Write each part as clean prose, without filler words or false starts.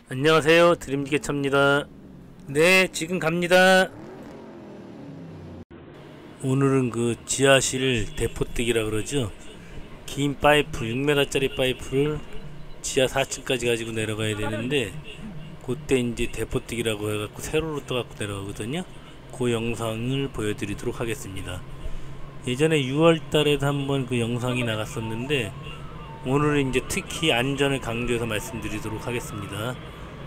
안녕하세요, 드림기계차입니다. 네, 지금 갑니다. 오늘은 그 지하실 대포뜨기라 그러죠. 긴 파이프 6m짜리 파이프를 지하 4층까지 가지고 내려가야 되는데, 그때 이제 대포뜨기라고 해갖고 세로로 떠갖고 내려가거든요. 그 영상을 보여드리도록 하겠습니다. 예전에 6월달에도 한번 그 영상이 나갔었는데, 오늘은 이제 특히 안전을 강조해서 말씀드리도록 하겠습니다.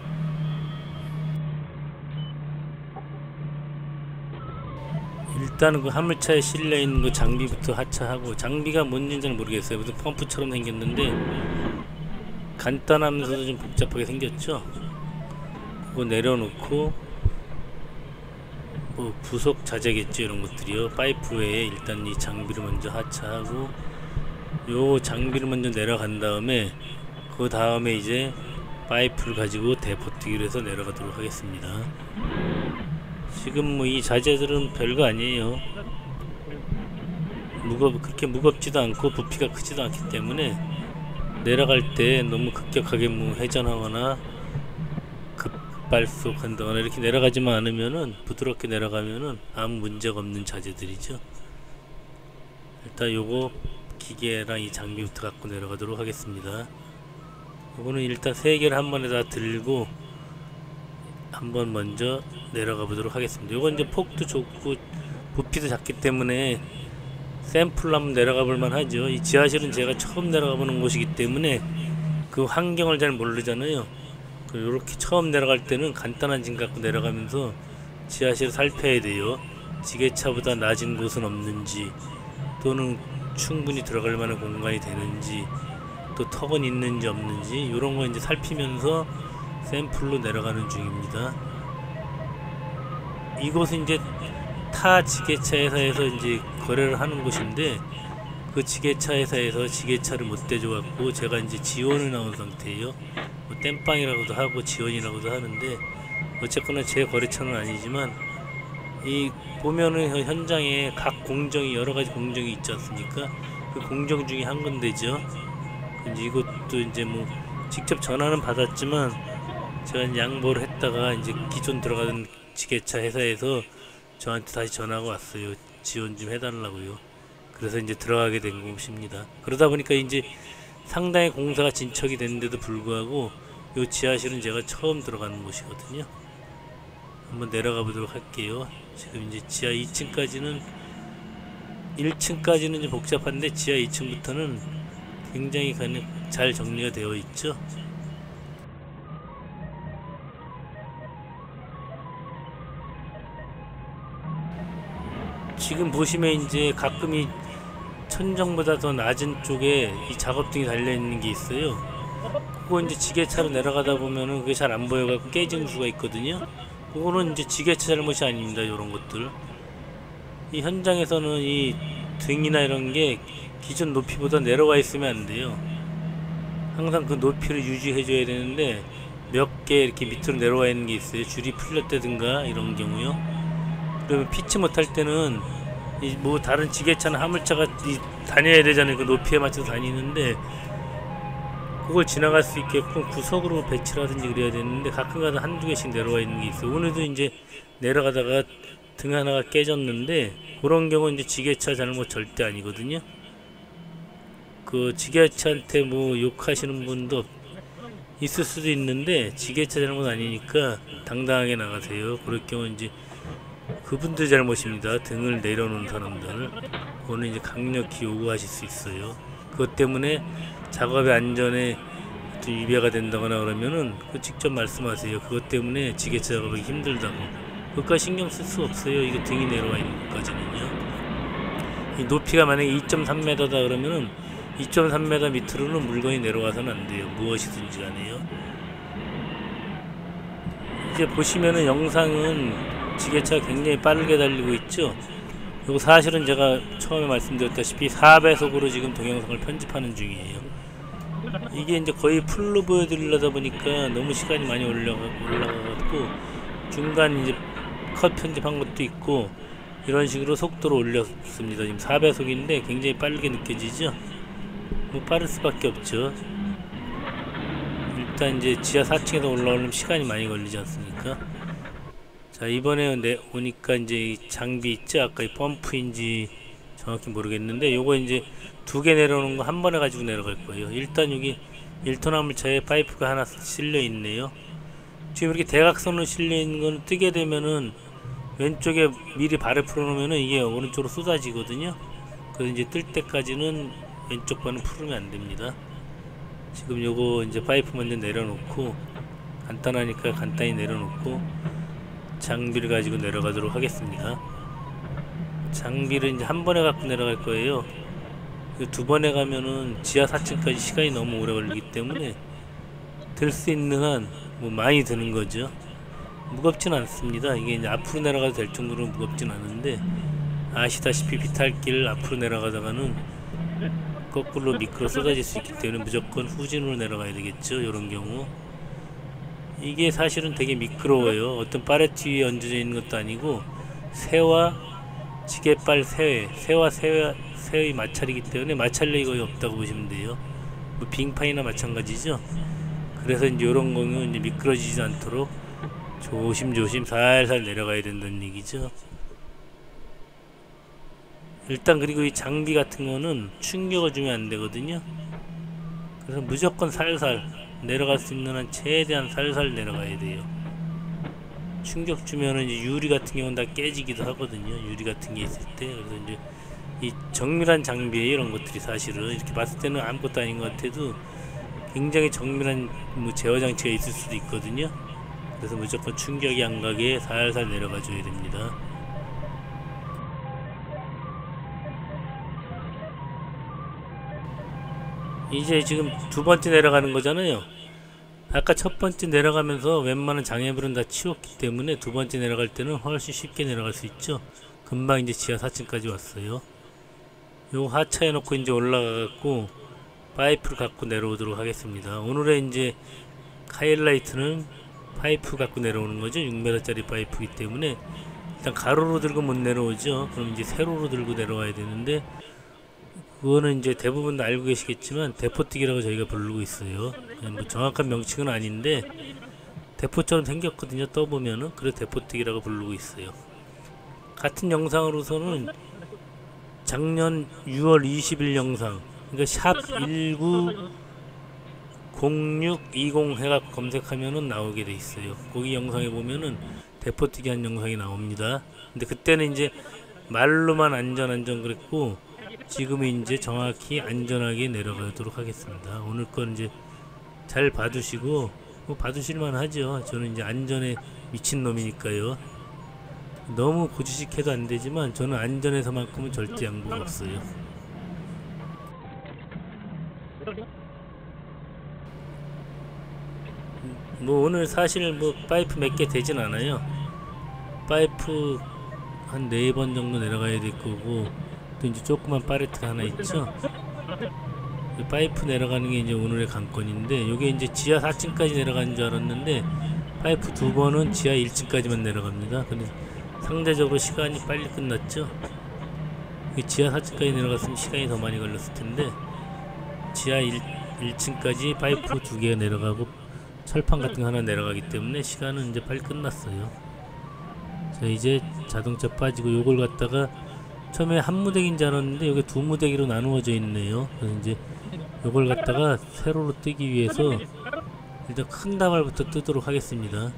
일단은 그 화물차에 실려 있는 그 장비부터 하차하고, 장비가 뭔지는 잘 모르겠어요. 무슨 펌프처럼 생겼는데 간단하면서도 좀 복잡하게 생겼죠. 그거 내려놓고, 뭐 부속 자재겠죠, 이런 것들이요. 파이프 외에 일단 이 장비를 먼저 하차하고, 요 장비를 먼저 내려간 다음에 그 다음에 이제 파이프를 가지고 대포뜨기를 해서 내려가도록 하겠습니다. 지금 뭐 이 자재들은 별거 아니에요. 그렇게 무겁지도 않고 부피가 크지도 않기 때문에 내려갈 때 너무 급격하게 뭐 회전하거나 급발속한다거나 이렇게 내려가지만 않으면은, 부드럽게 내려가면은 아무 문제가 없는 자재들이죠. 일단 요거 기계랑 이 장비부터 갖고 내려가도록 하겠습니다. 요거는 일단 3개를 한 번에 다 들고 한번 먼저 내려가 보도록 하겠습니다. 요건 이제 폭도 좁고 부피도 작기 때문에 샘플로 한번 내려가 볼만 하죠. 이 지하실은 제가 처음 내려가 보는 곳이기 때문에 그 환경을 잘 모르잖아요. 요렇게 처음 내려갈 때는 간단한 짐 갖고 내려가면서 지하실을 살펴야 돼요. 지게차보다 낮은 곳은 없는지, 또는 충분히 들어갈 만한 공간이 되는지, 또 턱은 있는지 없는지, 요런 거 이제 살피면서 샘플로 내려가는 중입니다. 이곳은 이제 타 지게차 회사에서 이제 거래를 하는 곳인데, 그 지게차 회사에서 지게차를 못 대줘 갖고 제가 이제 지원을 나온 상태예요. 뭐 땜빵이라고도 하고 지원이라고도 하는데, 어쨌거나 제 거래처는 아니지만, 이 보면은 현장에 각 공정이, 여러가지 공정이 있지 않습니까? 그 공정 중에 한 건데죠. 이제 이것도 이제 뭐 직접 전화는 받았지만 제가 양보를 했다가 이제 기존 들어가던 지게차 회사에서 저한테 다시 전화가 왔어요. 지원 좀 해달라고요. 그래서 이제 들어가게 된 것입니다. 그러다 보니까 이제 상당히 공사가 진척이 됐는데도 불구하고 요 지하실은 제가 처음 들어가는 곳이거든요. 한번 내려가 보도록 할게요. 지금 이제 지하 2층까지는, 1층까지는 좀 복잡한데 지하 2층부터는 굉장히 잘 정리가 되어 있죠. 지금 보시면 이제 가끔 이 천정보다 더 낮은 쪽에 이 작업등이 달려있는 게 있어요. 그거 이제 지게차로 내려가다 보면은 그게 잘 안 보여갖고 깨지는 수가 있거든요. 그거는 이제 지게차 잘못이 아닙니다. 이런 것들. 이 현장에서는 이 등이나 이런 게 기존 높이보다 내려와 있으면 안 돼요. 항상 그 높이를 유지해 줘야 되는데, 몇 개 이렇게 밑으로 내려와 있는 게 있어요. 줄이 풀렸다든가 이런 경우요. 그러면 피치 못할 때는 뭐 다른 지게차나 화물차가 다녀야 되잖아요. 그 높이에 맞춰서 다니는데, 그걸 지나갈 수 있게끔 구석으로 배치라든지 그래야 되는데, 가끔가다 한두 개씩 내려와 있는 게 있어요. 오늘도 이제 내려가다가 등 하나가 깨졌는데, 그런 경우 이제 지게차 잘못 절대 아니거든요. 그 지게차한테 뭐 욕하시는 분도 있을 수도 있는데, 지게차 잘못 아니니까 당당하게 나가세요. 그럴 경우 이제 그분들 잘못입니다. 등을 내려놓은 사람들. 그거는 이제 강력히 요구하실 수 있어요. 그것 때문에 작업의 안전에 위배가 된다거나 그러면은 그 직접 말씀하세요. 그것 때문에 지게차 작업하기 힘들다고. 그것까지 신경 쓸 수 없어요. 이게 등이 내려와 있는 것까지는요. 이 높이가 만약에 2.3m다 그러면은 2.3m 밑으로는 물건이 내려와서는 안 돼요. 무엇이든지 간에요. 이제 보시면은 영상은 지게차가 굉장히 빠르게 달리고 있죠. 이거 사실은 제가 처음에 말씀드렸다시피 4배속으로 지금 동영상을 편집하는 중이에요. 이게 이제 거의 풀로 보여드리려다 보니까 너무 시간이 많이 올라가고, 중간 이제 컷 편집한 것도 있고, 이런 식으로 속도를 올렸습니다. 지금 4배속인데 굉장히 빠르게 느껴지죠. 뭐 빠를 수밖에 없죠. 일단 이제 지하 4층에서 올라오려면 시간이 많이 걸리지 않습니까? 자, 이번에 오니까 이제 이 장비 있죠? 아까 이 펌프인지 정확히 모르겠는데 요거 이제 두 개 내려오는 거 한 번에 가지고 내려갈 거예요. 일단 여기 1톤 화물차에 파이프가 하나 실려 있네요. 지금 이렇게 대각선으로 실려 있는 거는 뜨게 되면은 왼쪽에 미리 발을 풀어놓으면은 이게 오른쪽으로 쏟아지거든요. 그래서 이제 뜰 때까지는 왼쪽 발은 풀으면 안 됩니다. 지금 요거 이제 파이프 먼저 내려놓고, 간단하니까 간단히 내려놓고 장비를 가지고 내려가도록 하겠습니다. 장비를 이제 한 번에 갖고 내려갈 거예요. 두 번에 가면은 지하 4층까지 시간이 너무 오래 걸리기 때문에 들 수 있는 한 뭐 많이 드는 거죠. 무겁진 않습니다. 이게 이제 앞으로 내려가도 될 정도로 무겁진 않은데, 아시다시피 비탈길 앞으로 내려가다가는 거꾸로 미끄러 쏟아질 수 있기 때문에 무조건 후진으로 내려가야 되겠죠. 이런 경우 이게 사실은 되게 미끄러워요. 어떤 파레트 위에 얹어져 있는 것도 아니고 새와 지게발 새와 새의 마찰이기 때문에 마찰력이 거의 없다고 보시면 돼요. 뭐 빙판이나 마찬가지죠. 그래서 이제 이런 경우 이제 미끄러지지 않도록 조심조심 살살 내려가야 된다는 얘기죠. 일단 그리고 이 장비 같은 거는 충격을 주면 안 되거든요. 그래서 무조건 살살 내려갈 수 있는 한 최대한 살살 내려가야 돼요. 충격 주면은 이제 유리 같은 경우는 다 깨지기도 하거든요. 유리 같은 게 있을 때. 그래서 이제 이 정밀한 장비에 이런 것들이 사실은 이렇게 봤을 때는 아무것도 아닌 것 같아도 굉장히 정밀한 뭐 제어 장치가 있을 수도 있거든요. 그래서 무조건 충격이 안 가게 살살 내려가 줘야 됩니다. 이제 지금 두 번째 내려가는 거잖아요. 아까 첫 번째 내려가면서 웬만한 장애물은 다 치웠기 때문에 두 번째 내려갈 때는 훨씬 쉽게 내려갈 수 있죠. 금방 이제 지하 4층까지 왔어요. 요 하차해 놓고 이제 올라가갖고 파이프를 갖고 내려오도록 하겠습니다. 오늘의 이제 하이라이트는 파이프 갖고 내려오는 거죠. 6m 짜리 파이프이기 때문에 일단 가로로 들고 못 내려오죠. 그럼 이제 세로로 들고 내려와야 되는데, 그거는 이제 대부분 알고 계시겠지만 대포뜨기라고 저희가 부르고 있어요. 뭐 정확한 명칭은 아닌데 대포처럼 생겼거든요. 떠보면은. 그래서 대포뜨기라고 부르고 있어요. 같은 영상으로서는 작년 6월 20일 영상, 그러니까 샵 190620 해갖고 검색하면은 나오게 돼 있어요. 거기 영상에 보면은 대포뜨기 한 영상이 나옵니다. 근데 그때는 이제 말로만 안전 그랬고, 지금은 이제 정확히 안전하게 내려가도록 하겠습니다. 오늘 건 이제 잘 봐두시고, 뭐 봐두실만 하죠. 저는 이제 안전에 미친 놈이니까요. 너무 고지식해도 안 되지만 저는 안전에서만큼은 절대 양보가 없어요. 뭐 오늘 사실 뭐 파이프 몇 개 되진 않아요. 파이프 한 4번 정도 내려가야 될 거고, 또 이제 조그만 파레트가 하나 있죠. 파이프 내려가는 게 이제 오늘의 관건인데, 요게 이제 지하 4층까지 내려가는 줄 알았는데 파이프 2번은 지하 1층까지만 내려갑니다. 근데 상대적으로 시간이 빨리 끝났죠. 지하 4층까지 내려갔으면 시간이 더 많이 걸렸을 텐데, 지하 1층까지 파이프 2개가 내려가고 철판 같은 거 하나 내려가기 때문에 시간은 이제 빨리 끝났어요. 자, 이제 자동차 빠지고 요걸 갖다가 처음에 한 무대기인 줄 알았는데 여기 두 무대기로 나누어져 있네요. 그래서 이제 요걸 갖다가 세로로 뜨기 위해서 일단 큰 다발부터 뜨도록 하겠습니다.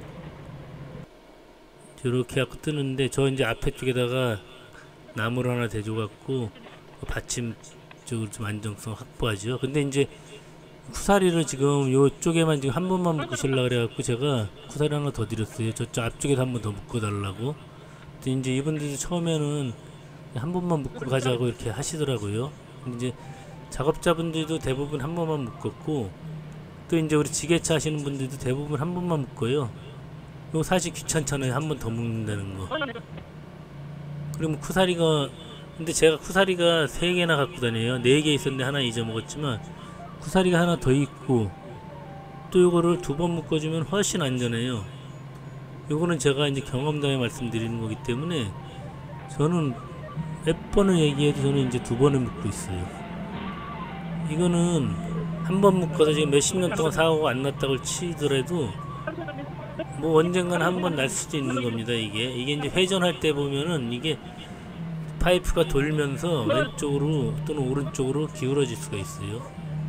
이렇게 갖고 뜨는데, 저 이제 앞에 쪽에다가 나무를 하나 대줘 갖고 받침 쪽으로 좀 안정성 확보하죠. 근데 이제 쿠사리를 지금 요쪽에만 지금 한 번만 묶으시려고 그래갖고 제가 쿠사리 하나 더 드렸어요. 저쪽 앞쪽에서 한 번 더 묶어달라고. 근데 이제 이분들도 처음에는 한 번만 묶고 가자고 이렇게 하시더라고요. 근데 이제 작업자분들도 대부분 한 번만 묶었고, 또 이제 우리 지게차 하시는 분들도 대부분 한 번만 묶어요. 이거 사실 귀찮잖아요. 한 번 더 묶는다는 거. 그러면 쿠사리가, 근데 제가 쿠사리가 3개나 갖고 다녀요. 4개 있었는데 하나 잊어먹었지만 쿠사리가 하나 더 있고, 또 요거를 2번 묶어주면 훨씬 안전해요. 요거는 제가 이제 경험담에 말씀드리는 거기 때문에 저는 몇 번을 얘기해도 저는 이제 2번을 묶고 있어요. 이거는 한 번 묶어서 지금 몇십 년 동안 사고가 안 났다고 치더라도 뭐 언젠가는 한 번 날 수도 있는 겁니다. 이게 이제 회전할 때 보면은 이게 파이프가 돌면서 왼쪽으로 또는 오른쪽으로 기울어질 수가 있어요.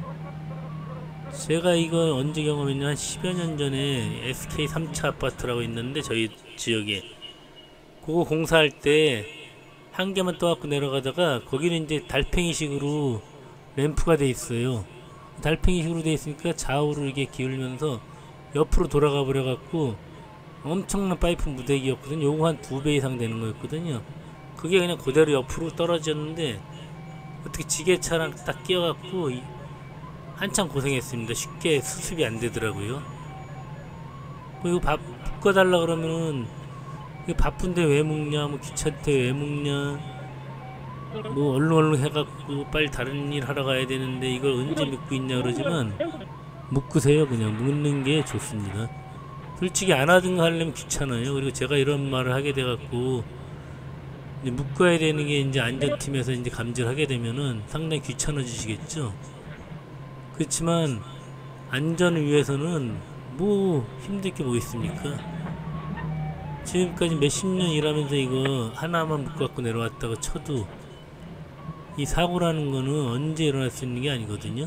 제가 이거 언제 경험했냐, 한 10여 년 전에 SK 3차 아파트라고 있는데 저희 지역에 그거 공사할 때 한 개만 떠갖고 내려가다가 거기는 이제 달팽이식으로 램프가 돼 있어요. 달팽이식으로 돼 있으니까 좌우로 이게 기울면서 옆으로 돌아가 버려 갖고 엄청난 파이프 무대기였거든요. 요거 한 2배 이상 되는 거였거든요. 그게 그냥 그대로 옆으로 떨어졌는데 어떻게 지게차랑 딱 끼어갖고 한참 고생했습니다. 쉽게 수습이 안 되더라고요. 이거 묶어달라 그러면은 이거 바쁜데 왜 묶냐, 뭐 귀찮대 왜 묶냐, 뭐 얼른 해갖고 빨리 다른 일 하러 가야 되는데 이걸 언제 묶고 있냐 그러지만 묶으세요. 그냥 묶는 게 좋습니다. 솔직히 안 하든가 하려면 귀찮아요. 그리고 제가 이런 말을 하게 돼갖고 이제 묶어야 되는 게 이제 안전팀에서 이제 감지를 하게 되면은 상당히 귀찮아지시겠죠. 그렇지만 안전을 위해서는 뭐 힘들 게 뭐 있습니까? 지금까지 몇십 년 일하면서 이거 하나만 묶어갖고 내려왔다고 쳐도 이 사고라는 거는 언제 일어날 수 있는 게 아니거든요.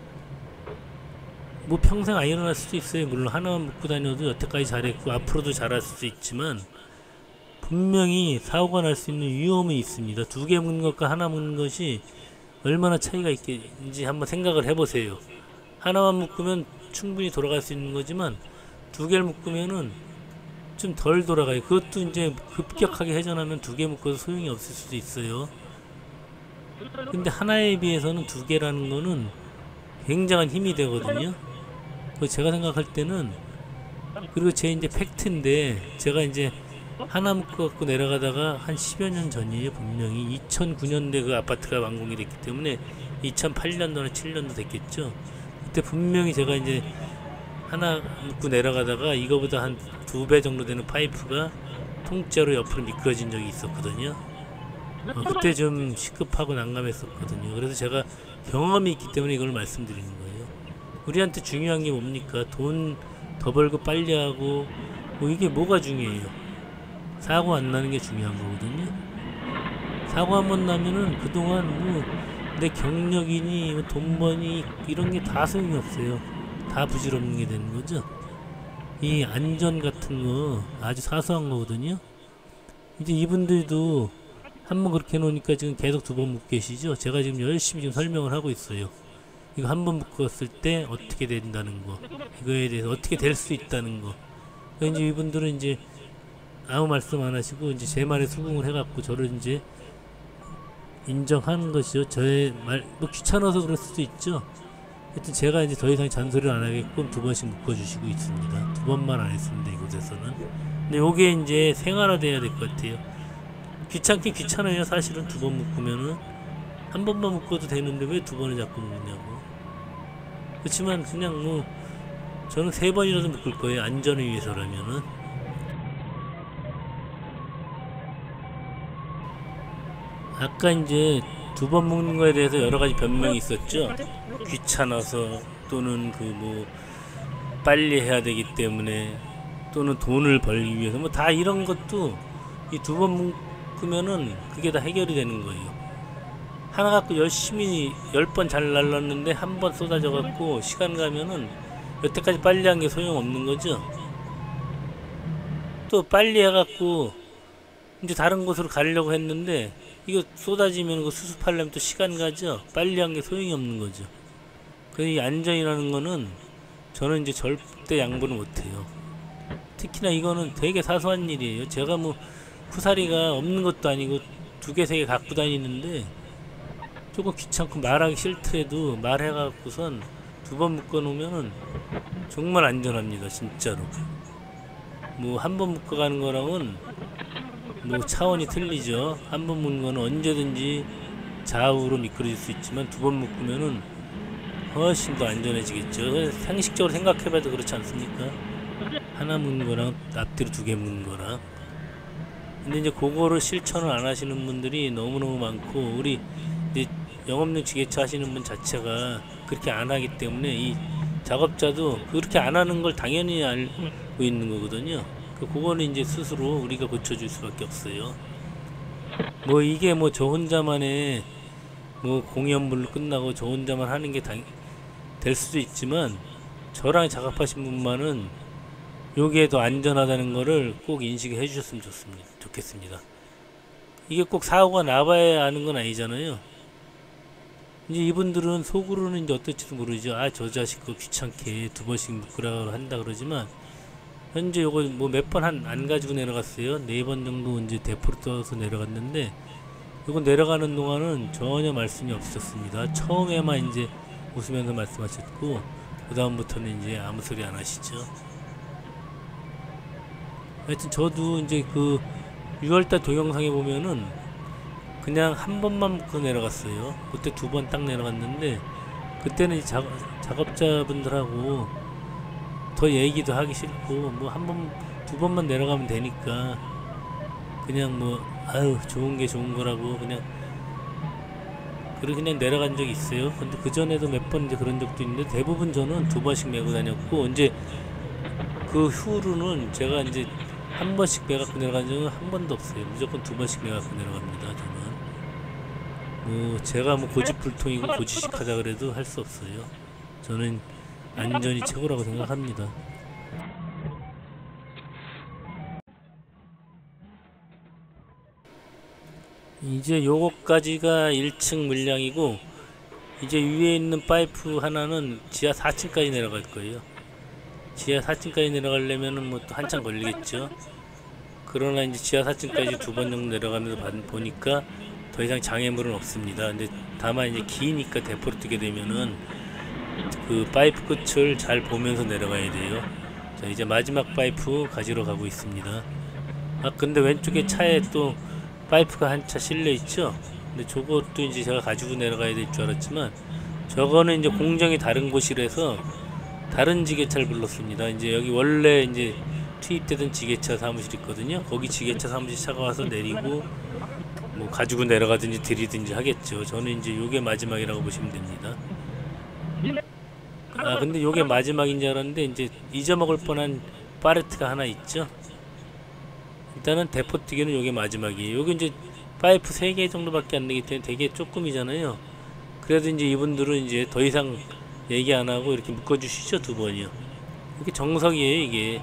뭐 평생 안 일어날 수도 있어요. 물론 하나만 묶고 다녀도 여태까지 잘했고 앞으로도 잘할 수도 있지만 분명히 사고가 날 수 있는 위험은 있습니다. 2개 묶는 것과 하나 묶는 것이 얼마나 차이가 있겠는지 한번 생각을 해보세요. 하나만 묶으면 충분히 돌아갈 수 있는 거지만 2개를 묶으면은 좀 덜 돌아가요. 그것도 이제 급격하게 회전하면 2개 묶어도 소용이 없을 수도 있어요. 근데 하나에 비해서는 2개라는 거는 굉장한 힘이 되거든요. 제가 생각할 때는, 그리고 제 이제 팩트인데, 제가 이제 하나 묶어갖고 내려가다가 한 10여 년 전이에요. 분명히 2009년대 그 아파트가 완공이 됐기 때문에 2008년도나 7년도 됐겠죠. 그때 분명히 제가 이제 하나 묶고 내려가다가 이거보다 한 2배 정도 되는 파이프가 통째로 옆으로 미끄러진 적이 있었거든요. 그때 좀 시급하고 난감했었거든요. 그래서 제가 경험이 있기 때문에 이걸 말씀드리는 거예요. 우리한테 중요한 게 뭡니까? 돈 더 벌고 빨리 하고 뭐 이게 뭐가 중요해요? 사고 안 나는 게 중요한 거거든요. 사고 한 번 나면은 그동안 뭐 내 경력이니 뭐 돈 버니 이런 게 다 소용이 없어요. 다 부질없는 게 되는 거죠. 이 안전 같은 거 아주 사소한 거거든요. 이제 이분들도 한번 그렇게 해놓으니까 지금 계속 2번 묶고 계시죠. 제가 지금 열심히 지금 설명을 하고 있어요. 이거 한 번 묶었을 때 어떻게 된다는 거, 이거에 대해서 어떻게 될 수 있다는 거. 그러니까 이제 이분들은 이제 아무 말씀 안 하시고 이제 제 말에 수긍을 해갖고 저를 이제 인정하는 것이죠. 저의 말, 뭐 귀찮아서 그럴 수도 있죠. 하여튼 제가 이제 더 이상 잔소리를 안 하게끔 2번씩 묶어주시고 있습니다. 2번만 안 했습니다, 이곳에서는. 근데 요게 이제 생활화돼야 될 것 같아요. 귀찮긴 귀찮아요. 사실은 2번 묶으면은 한 번만 묶어도 되는데 왜 2번을 자꾸 묶냐고. 그렇지만 그냥 뭐 저는 3번이라도 묶을 거예요. 안전을 위해서라면은. 아까 이제 2번 묶는 거에 대해서 여러 가지 변명이 있었죠. 귀찮아서 또는 그 뭐 빨리 해야 되기 때문에 또는 돈을 벌기 위해서 뭐 다 이런 것도 이 2번 묶으면은 그게 다 해결이 되는 거예요. 하나 갖고 열심히 10번 잘 날랐는데 한 번 쏟아져 갖고 시간 가면은 여태까지 빨리 한 게 소용없는 거죠. 또 빨리 해갖고 이제 다른 곳으로 가려고 했는데 이거 쏟아지면 그 수습하려면 또 시간 가죠. 빨리 한 게 소용이 없는 거죠. 그래서 이 안전이라는 거는 저는 이제 절대 양보를 못해요. 특히나 이거는 되게 사소한 일이에요. 제가 뭐 쿠사리가 없는 것도 아니고 2개, 3개 갖고 다니는데 조금 귀찮고 말하기 싫더라도 말해갖고선 2번 묶어놓으면은 정말 안전합니다. 진짜로. 뭐 한 번 묶어가는 거랑은 뭐 차원이 틀리죠. 한 번 묶는 거는 언제든지 좌우로 미끄러질 수 있지만 2번 묶으면은 훨씬 더 안전해지겠죠. 상식적으로 생각해봐도 그렇지 않습니까? 하나 묶는 거랑 앞뒤로 2개 묶는 거랑. 근데 이제 그거를 실천을 안 하시는 분들이 너무너무 많고, 우리 이제 영업용 지게차 하시는 분 자체가 그렇게 안 하기 때문에 이 작업자도 그렇게 안 하는 걸 당연히 알고 있는 거거든요. 그거는 이제 스스로 우리가 고쳐줄 수밖에 없어요. 뭐 이게 뭐 저 혼자만의 뭐 공연물로 끝나고 저 혼자만 하는 게 될 수도 있지만, 저랑 작업하신 분만은 요게 더 안전하다는 거를 꼭 인식해 주셨으면 좋겠습니다. 이게 꼭 사고가 나봐야 아는 건 아니잖아요. 이제 이분들은 속으로는 이제 어떨지도 모르죠. 아, 저 자식 그 귀찮게 2번씩 묶으라고 한다 그러지만, 현재 요거 뭐 몇 번 안 가지고 내려갔어요. 4번 정도 이제 대포를 떠서 내려갔는데, 요거 내려가는 동안은 전혀 말씀이 없었습니다. 처음에만 이제 웃으면서 말씀하셨고, 그 다음부터는 이제 아무 소리 안 하시죠. 하여튼 저도 이제 그 6월달 동영상에 보면은 그냥 한 번만 묶고 내려갔어요. 그때 2번 딱 내려갔는데, 그때는 작업자분들하고 더 얘기도 하기 싫고, 뭐 한 번, 2번만 내려가면 되니까 그냥 뭐 아유 좋은 게 좋은 거라고 그냥 내려간 적이 있어요. 근데 그 전에도 몇 번 이제 그런 적도 있는데, 대부분 저는 2번씩 메고 다녔고, 이제 그 후로는 제가 이제 한 번씩 매갖고 내려간 적은 한 번도 없어요. 무조건 2번씩 매갖고 내려갑니다. 저는 뭐 제가 뭐 고집불통이고 고지식하다 그래도 할 수 없어요. 저는 안전이 최고라고 생각합니다. 이제 요거까지가 1층 물량이고, 이제 위에 있는 파이프 하나는 지하 4층까지 내려갈 거예요. 지하 4층까지 내려가려면은 뭐 또 한참 걸리겠죠. 그러나 이제 지하 4층까지 2번 정도 내려가면서 보니까 더 이상 장애물은 없습니다. 근데 다만 이제 기니까 대포를 뜨게 되면은 그 파이프 끝을 잘 보면서 내려가야 돼요. 자, 이제 마지막 파이프 가지러 가고 있습니다. 아, 근데 왼쪽에 차에 또 파이프가 한 차 실려 있죠. 근데 저것도 이제 제가 가지고 내려가야 될 줄 알았지만, 저거는 이제 공정이 다른 곳이라서 다른 지게차를 불렀습니다. 이제 여기 원래 이제 투입되던 지게차 사무실 있거든요. 거기 지게차 사무실 차가 와서 내리고 뭐 가지고 내려가든지 들이든지 하겠죠. 저는 이제 요게 마지막이라고 보시면 됩니다. 아, 근데 요게 마지막인 줄 알았는데 이제 잊어먹을 뻔한 파레트가 하나 있죠. 일단은 대포뜨기는 요게 마지막이에요. 요게 이제 파이프 3개 정도밖에 안 되기 때문에 되게 조금이잖아요. 그래도 이제 이분들은 이제 더 이상 얘기 안 하고 이렇게 묶어주시죠. 2번이요. 이게 정석이에요. 이게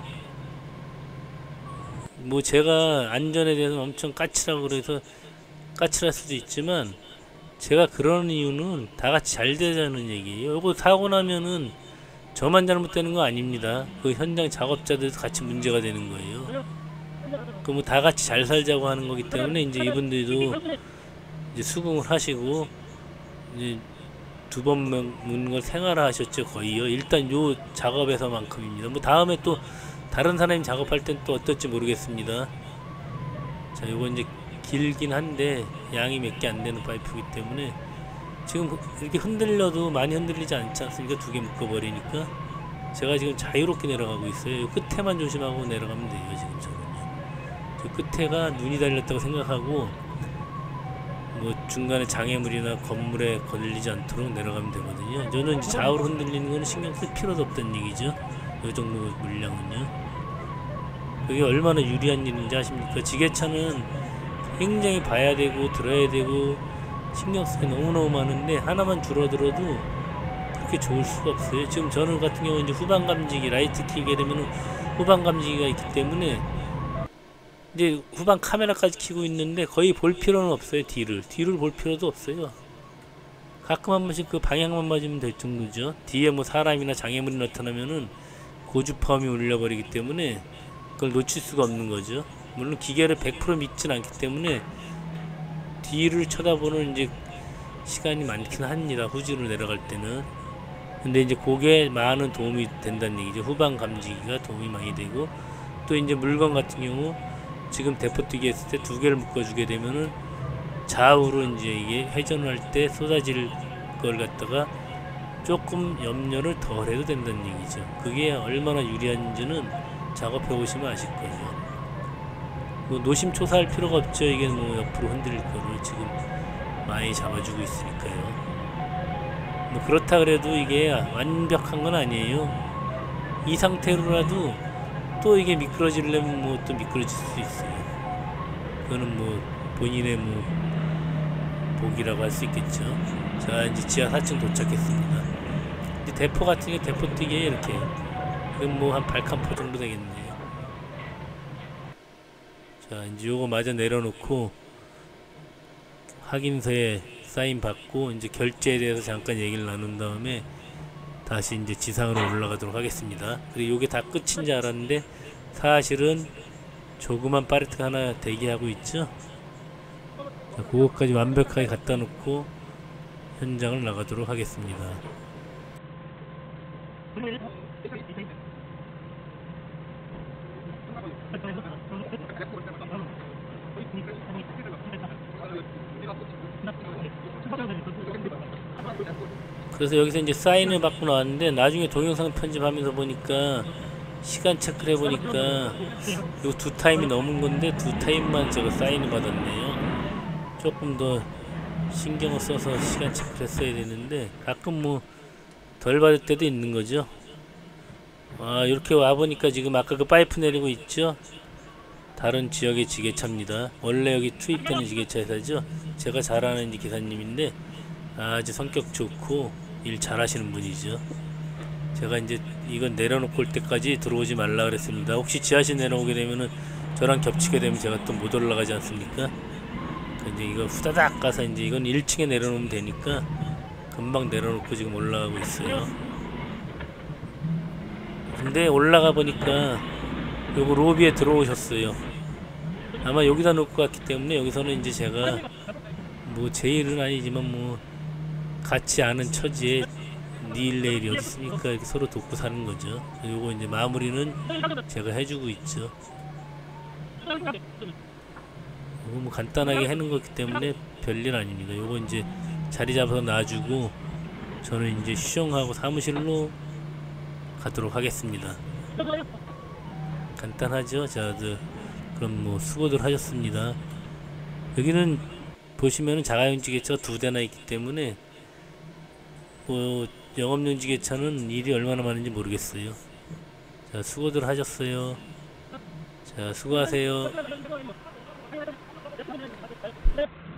뭐 제가 안전에 대해서 엄청 까칠하고 그래서 까칠할 수도 있지만, 제가 그러는 이유는 다 같이 잘 되자는 얘기예요. 요거 사고 나면은 저만 잘못되는 거 아닙니다. 그 현장 작업자들도 같이 문제가 되는 거예요. 그 뭐 다 같이 잘 살자고 하는 거기 때문에 이제 이분들도 이제 수긍을 하시고 이제 2번 묶는 걸 생활화 하셨죠. 거의요. 일단 요 작업에서만큼입니다. 뭐 다음에 또 다른 사람이 작업할 땐 또 어떨지 모르겠습니다. 자, 요거 이제 길긴 한데 양이 몇 개 안 되는 파이프이기 때문에 지금 이렇게 흔들려도 많이 흔들리지 않지 않습니까? 2개 묶어버리니까. 제가 지금 자유롭게 내려가고 있어요. 요 끝에만 조심하고 내려가면 돼요. 지금 저는요. 저 끝에가 눈이 달렸다고 생각하고 뭐 중간에 장애물이나 건물에 걸리지 않도록 내려가면 되거든요. 저는 이제 좌우로 흔들리는 거는 신경 쓸 필요도 없다는 얘기죠. 요 정도 물량은요. 그게 얼마나 유리한 일인지 아십니까? 지게차는 굉장히 봐야 되고 들어야 되고 신경 쓸 게 너무너무 많은데, 하나만 줄어들어도 그렇게 좋을 수가 없어요. 지금 저는 같은 경우는 이제 후방 감지기, 라이트 켜게 되면 후방 감지기가 있기 때문에 이제 후방 카메라까지 켜고 있는데 거의 볼 필요는 없어요. 뒤를 볼 필요도 없어요. 가끔 한 번씩 그 방향만 맞으면 될 정도죠. 뒤에 뭐 사람이나 장애물이 나타나면은 고주파음이 울려버리기 때문에 그걸 놓칠 수가 없는 거죠. 물론 기계를 100% 믿진 않기 때문에 뒤를 쳐다보는 이제 시간이 많긴 합니다. 후지로 내려갈 때는. 근데 이제 그게 많은 도움이 된다는 얘기죠. 후방 감지기가 도움이 많이 되고, 또 이제 물건 같은 경우 지금 대포뜨기 했을 때 2개를 묶어주게 되면은 좌우로 이제 이게 회전할 때 쏟아질 걸 갖다가 조금 염려를 덜 해도 된다는 얘기죠. 그게 얼마나 유리한지는 작업해 보시면 아실 거예요. 뭐 노심초사할 필요가 없죠. 이게 뭐 옆으로 흔들릴 거를 지금 많이 잡아주고 있으니까요. 뭐 그렇다 그래도 이게 완벽한 건 아니에요. 이 상태로라도 또 이게 미끄러지려면 뭐 또 미끄러질 수 있어요. 그거는 뭐 본인의 뭐 복이라고 할 수 있겠죠. 자, 이제 지하 4층 도착했습니다. 이제 대포 같은 게 대포 뛰기에 이렇게 그럼 뭐 한 발칸포 정도 되겠네요. 자, 이제 요거 마저 내려놓고 확인서에 사인 받고 이제 결제에 대해서 잠깐 얘기를 나눈 다음에 다시 이제 지상으로 올라가도록 하겠습니다. 그리고 요게 다 끝인 줄 알았는데 사실은 조그만 파레트가 하나 대기하고 있죠. 자, 그거까지 완벽하게 갖다 놓고 현장을 나가도록 하겠습니다. 그래서 여기서 이제 사인을 받고 나왔는데 나중에 동영상 편집하면서 보니까 시간 체크를 해보니까 요 2타임이 넘은 건데 2타임만 제가 사인을 받았네요. 조금 더 신경을 써서 시간 체크를 했어야 되는데 가끔 뭐 덜 받을 때도 있는 거죠. 아, 이렇게 와보니까 지금 아까 그 파이프 내리고 있죠. 다른 지역의 지게차입니다. 원래 여기 투입되는 지게차 회사죠. 제가 잘 아는 기사님인데 아주 성격 좋고 일 잘하시는 분이죠. 제가 이제 이건 내려놓고 올 때까지 들어오지 말라 그랬습니다. 혹시 지하실 내려오게 되면은 저랑 겹치게 되면 제가 또 못 올라가지 않습니까? 이제 이거 후다닥 가서 이제 이건 1층에 내려놓으면 되니까 금방 내려놓고 지금 올라가고 있어요. 근데 올라가 보니까 요거 로비에 들어오셨어요. 아마 여기다 놓고 갔기 때문에 여기서는 이제 제가 뭐 제 일은 아니지만 뭐 같이 아는 처지에 니일 내일이 어디 있으니까 이렇게 서로 돕고 사는 거죠. 요거 이제 마무리는 제가 해주고 있죠. 요거 뭐 간단하게 해놓은 거기 때문에 별일 아닙니다. 요거 이제 자리 잡아서 놔주고 저는 이제 휴정하고 사무실로 가도록 하겠습니다. 간단하죠. 자, 그럼 뭐 수고들 하셨습니다. 여기는 보시면은 자가용 지게차가 2대나 있기 때문에 뭐 영업용 지게차는 일이 얼마나 많은지 모르겠어요. 자, 수고들 하셨어요. 자, 수고하세요.